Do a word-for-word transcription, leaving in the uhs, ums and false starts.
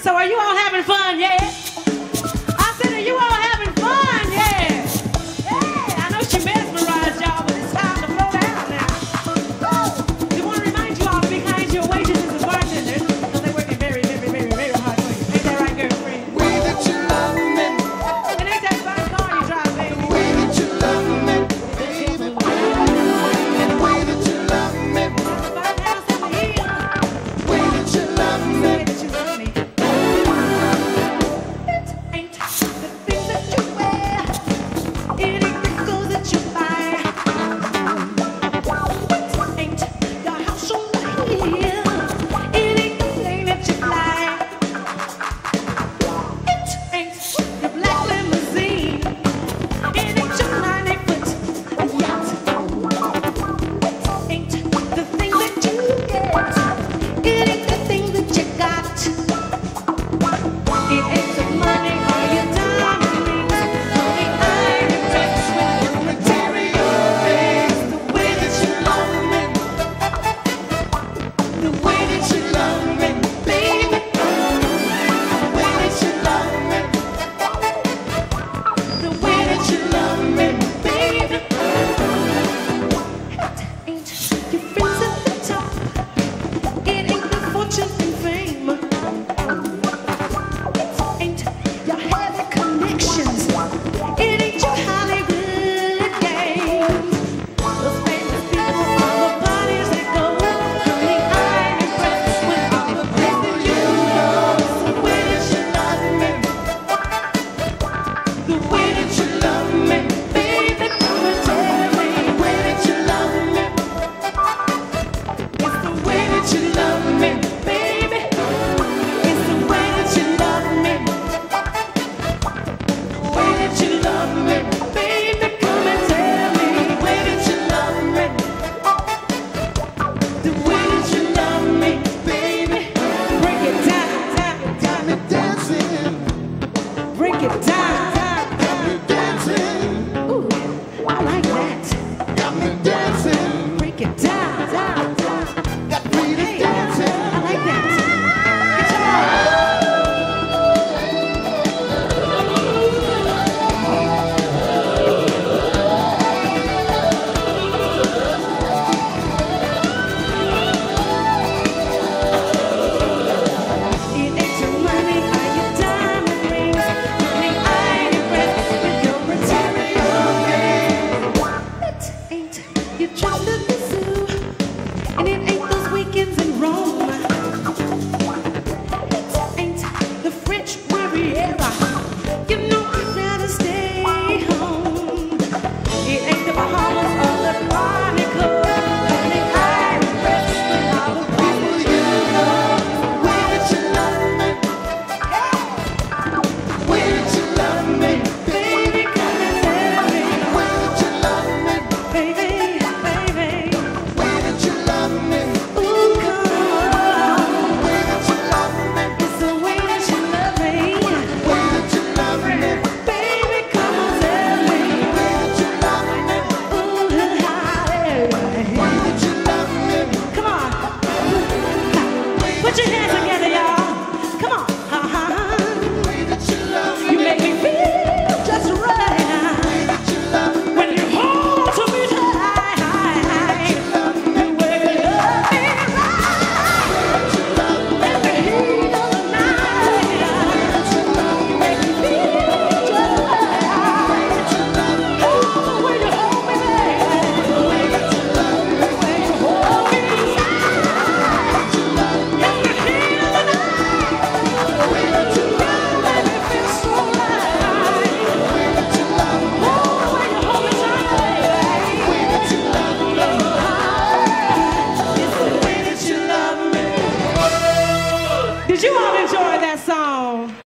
So are you all having fun? Yeah. I said, are you all having fun? Yeah. Yeah. I know she mesmerized y'all, but it's time to flow down now. Woo. We want to remind you all to be kind to your waitresses and bartenders because they're working very, very, very, very hard for you. Ain't that right, girlfriend? Way that you love me. And ain't that fine car you drive, baby? Way that you love me, baby. And the way that you love me. Five house on the hill. Way that you love me. Way that you love me. It ain't the things that you wear. It ain't the clothes that you buy. It ain't your house on the hill. It ain't the plane that you fly. It ain't your black limousine. It ain't your ninety-foot yacht. It ain't the things that you get. It ain't the things that you got. It ain't the money or your diamond rings or the iron dress with your material things. The way that you love me, the way that you love me, baby. The way that you love me, the way that you love me, baby. It ain't your friends at the top. It ain't the fortune and fame. It ain't your heavy connections. It ain't your Hollywood games. Those famous people are the bodies that go from the iron press with all the things that you know. The way that you love me, the way that you love me, baby, come and tell me. The way that you love me. It's the way that you love me, baby. It's the way that you love me. The way that you love me, baby. Come and tell me. The way that you love me. The way that you love me, baby. Break it down, down, Got me dancing. break it down, down, Got me dancing. Ooh, I like that. Got me dancing. Break it down, down, down. Got me Hey, dancing. I like that. Guitar. It ain't your money or your diamond rings, the iron breath with your material things. It ain't your trip to the zoo, and it ain't those weekends in Rome. It ain't the French Riviera.